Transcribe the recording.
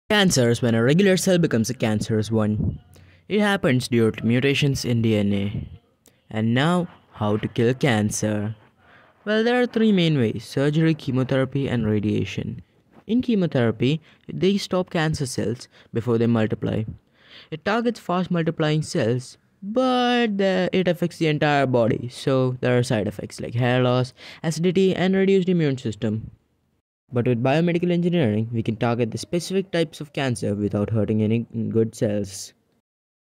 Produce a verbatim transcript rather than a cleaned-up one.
Cancer is when a regular cell becomes a cancerous one. It happens due to mutations in D N A. And now, how to kill cancer? Well, there are three main ways: surgery, chemotherapy, and radiation. In chemotherapy, they stop cancer cells before they multiply. It targets fast multiplying cells, but the, it affects the entire body, so there are side effects like hair loss, acidity, and reduced immune system. But with biomedical engineering, we can target the specific types of cancer without hurting any good cells.